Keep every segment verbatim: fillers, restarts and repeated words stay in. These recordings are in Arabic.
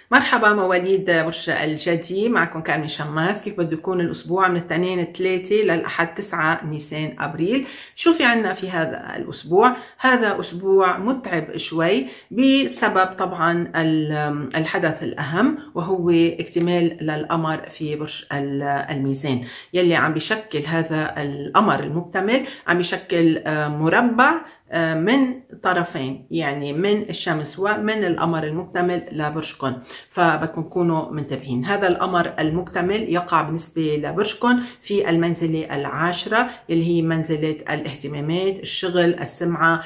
مرحبا مواليد برج الجدي، معكم كارمن شماس. كيف بده يكون الأسبوع من الاثنين الثلاثة للأحد تسعة نيسان أبريل؟ شو في عنا في هذا الأسبوع؟ هذا أسبوع متعب شوي بسبب طبعا الحدث الأهم، وهو اكتمال للقمر في برج الميزان، يلي عم بيشكل هذا القمر المكتمل عم بيشكل مربع من طرفين، يعني من الشمس ومن القمر المكتمل لبرجكم، فبدكم تكونوا منتبهين. هذا القمر المكتمل يقع بالنسبة لبرجكم في المنزلة العاشرة اللي هي منزلة الاهتمامات، الشغل، السمعة،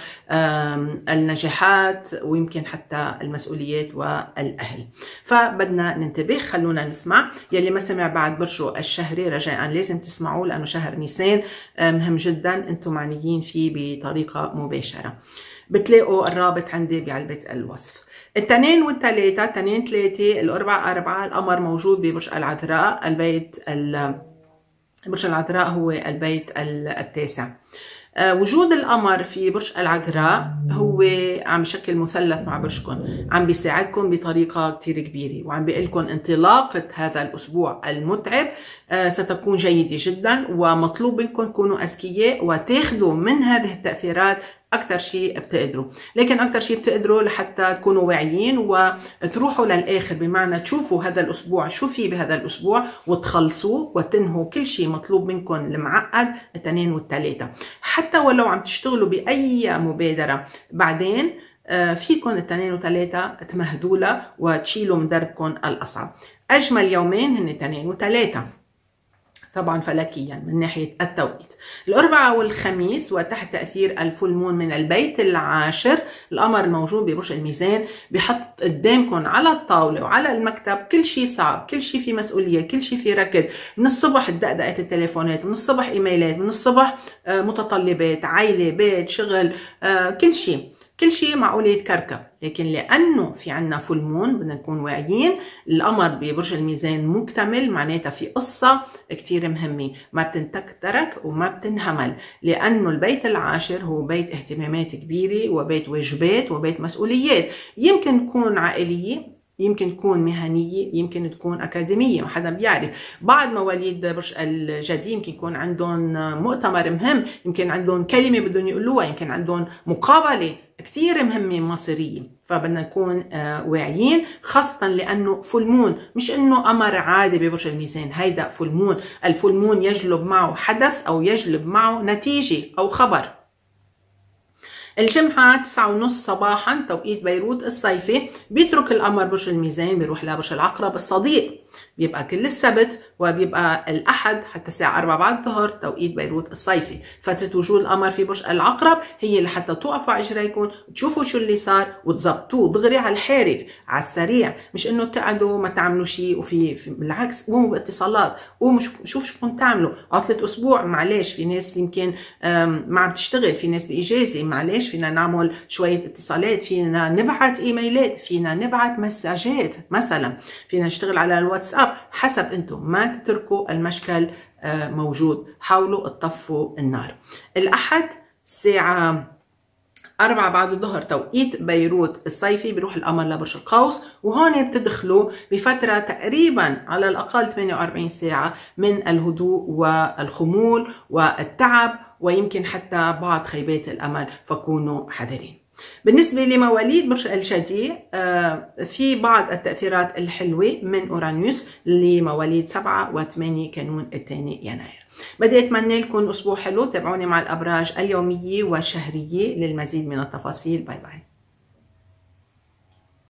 النجاحات، ويمكن حتى المسؤوليات والأهل. فبدنا ننتبه. خلونا نسمع. يلي ما سمع بعد برجه الشهري رجاء لازم تسمعوا، لأنه شهر نيسان مهم جدا انتم معنيين فيه بطريقة مباشرة. بتلاقوا الرابط عندي بعلبة الوصف. التنين والثلاثة، تنين ثلاثة، الأربعة أربعة، القمر موجود ببرج العذراء. البيت برج العذراء هو البيت التاسع. وجود القمر في برج العذراء هو عم بشكل مثلث مع برجكم، عم بيساعدكم بطريقة كتير كبيرة، وعم بيقول لكم انطلاقة هذا الأسبوع المتعب ستكون جيدة جدا، ومطلوب منكم تكونوا أذكياء وتاخذوا من هذه التأثيرات أكثر شيء بتقدروا، لكن أكثر شيء بتقدروا لحتى تكونوا واعيين وتروحوا للآخر، بمعنى تشوفوا هذا الأسبوع شو في بهذا الأسبوع وتخلصوا وتنهوا كل شيء مطلوب منكم المعقد الاثنين والثلاثة. حتى ولو عم تشتغلوا بأي مبادرة بعدين فيكم الاثنين وثلاثة تمهدوا له وتشيلوا من دربكم الأصعب. أجمل يومين هن اثنين وثلاثة طبعا فلكيا من ناحية التوقيت. الأربعاء والخميس وتحت تأثير الفول مون من البيت العاشر، القمر الموجود ببرج الميزان بحط قدامكم على الطاولة وعلى المكتب كل شيء صعب، كل شيء في مسؤولية، كل شيء في ركض. من الصبح دقدقة التليفونات، من الصبح إيميلات، من الصبح متطلبات، عائلة، بيت، شغل، كل شيء كل شيء معقول يتكركب. لكن لأنه في عنا فول مون بدنا نكون واعيين، القمر ببرج الميزان مكتمل، معناتها في قصة كتير مهمة ما بتنترك وما بتنهمل، لأنه البيت العاشر هو بيت اهتمامات كبيرة وبيت واجبات وبيت مسؤوليات، يمكن تكون عائلية، يمكن تكون مهنية، يمكن تكون أكاديمية، ما حدا بيعرف. بعض مواليد برج الجدي يمكن يكون عندهم مؤتمر مهم، يمكن عندهم كلمة بدهم يقولوها، يمكن عندهم مقابلة كتير مهمة مصيرية، فبدنا نكون واعيين، خاصة لأنه فول مون، مش إنه قمر عادي ببرج الميزان، هيدا فول مون. الفول مون يجلب معه حدث أو يجلب معه نتيجة أو خبر. الجمعة تسعة ونص صباحا توقيت بيروت الصيفي بيترك القمر برج الميزان، بيروح لبرج العقرب الصديق، بيبقى كل السبت وبيبقى الأحد حتى الساعة أربعة بعد الظهر توقيت بيروت الصيفي. فترة وجود القمر في برج العقرب هي لحتى توقفوا على إجريكم وتشوفوا شو اللي صار وتظبطوه دغري على الحارك على السريع، مش إنه تقعدوا ما تعملوا شيء. وفي بالعكس قوموا باتصالات، قوموا شوفوا شو بدكم تعملوا. عطلة أسبوع معلش، في ناس يمكن ما عم تشتغل، في ناس بإجازة، معلش فينا نعمل شوية اتصالات، فينا نبعت إيميلات، فينا نبعت مساجات مثلا، فينا نشتغل على الواتساب، حسب انتم ما تتركوا المشكل موجود، حاولوا تطفوا النار. الأحد الساعة أربعة بعد الظهر توقيت بيروت الصيفي بيروح القمر لبرج القوس، وهون بتدخلوا بفترة تقريبا على الأقل ثمانية وأربعين ساعة من الهدوء والخمول والتعب، ويمكن حتى بعض خيبات الأمل، فكونوا حذرين. بالنسبة لمواليد برج الجدي في بعض التأثيرات الحلوة من أورانيوس لمواليد سبعة وثمانية كانون الثاني يناير. بدي أتمنى لكم أسبوع حلو. تابعوني مع الأبراج اليومية والشهرية للمزيد من التفاصيل. باي باي.